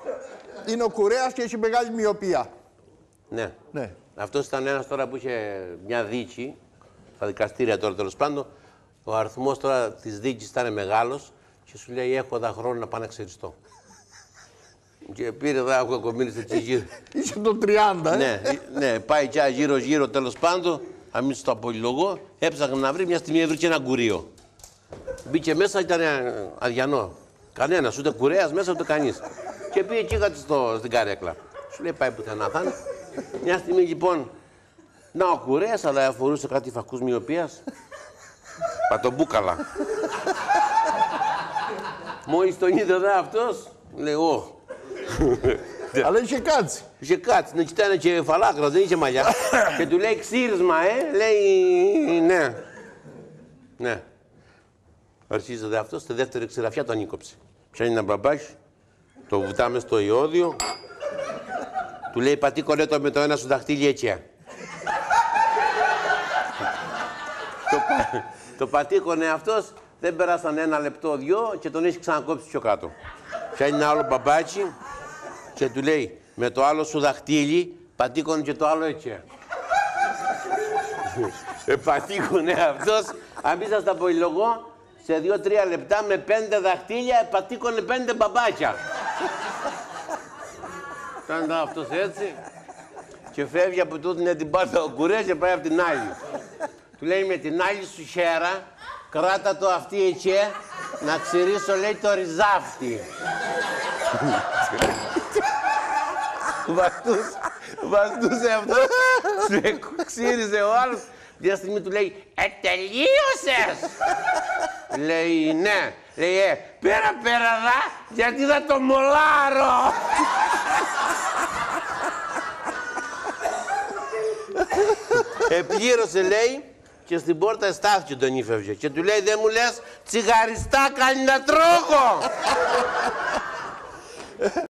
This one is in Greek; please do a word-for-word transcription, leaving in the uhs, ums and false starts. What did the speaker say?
είναι ο κουρέας και έχει μεγάλη μοιοπία. Ναι. Ναι. Αυτός ήταν ένας τώρα που είχε μια δίκη, στα δικαστήρια τώρα τέλος πάντων. Ο αριθμός τώρα της δίκης ήταν μεγάλος και σου λέει: έχω δα χρόνο να πάω να ξεριστώ. Και πήρε εδώ, έχω κομμύρι έτσι γύρω. Είσαι το τριάντα, ε. Ναι, ναι, πάει και γύρω-γύρω τέλος πάντων. Να μην σου το απολυλογώ, έψαχνε να βρει, μια στιγμή έβρισκε ένα κουρίο. Μπήκε μέσα, ήταν αδιανό. Κανένας, ούτε κουρέας μέσα, ούτε κανείς. Και πήγε και κάτσε στην καρέκλα. Σου λέει: πάει πουθενά θα είναι. Μια στιγμή λοιπόν, να ο κουρέας, αλλά αφορούσε κάτι φακούς μοιοπίας. Πατομπούκαλα. Μόλις τον είδε εδώ αυτός, λέει: ω. Αλλά είχε κάτσει. Είχε κάτσει, ναι, κοιτάνε και φαλάκρας, δεν είχε μαλλιά. Και του λέει: ξύρισμα, ε, λέει: ναι. Ναι. Αρχίζεται αυτό, στη δεύτερη ξηραφιά τον ανήκοψε. Πιάνει ένα μπαμπάκι, το βουτάμε στο ιόδιο. Του λέει: πατήκωνε το με το ένα σου δαχτύλι έτσι. το, το πατήκωνε αυτός, δεν πέρασαν ένα λεπτό, δυο και τον έχει ξανακόψει πιο κάτω. Πιάνει ένα άλλο μπαμπάκι και του λέει: με το άλλο σου δαχτύλι, πατήκωνε και το άλλο έτσι. ε, πατήκωνε αυτός, αν μην σας τα απολυλογώ, σε δύο-τρία λεπτά με πέντε δαχτύλια πατήκωνε πέντε μπαμπάκια. Ήταν αυτός έτσι και φεύγει από τούτην την πάρτα ο κουρέας και πάει από την άλλη. Του λέει: με την άλλη σου χέρα, κράτα το αυτή έτσι, να ξυρίσω, λέει, το ριζάφτι. Βαστούς, βαστούσε αυτός, ξύριζε ο άλλος. Μια στιγμή του λέει: ε, τελείωσες! Λέει: ναι. Λέει: ε, πέρα πέρα δα, γιατί θα το μολάρω. Επλήρωσε, λέει, και στην πόρτα στάθηκε τον ύφευγε. Και του λέει: δεν μου λες τσιγαριστά κάνει να τρώγω.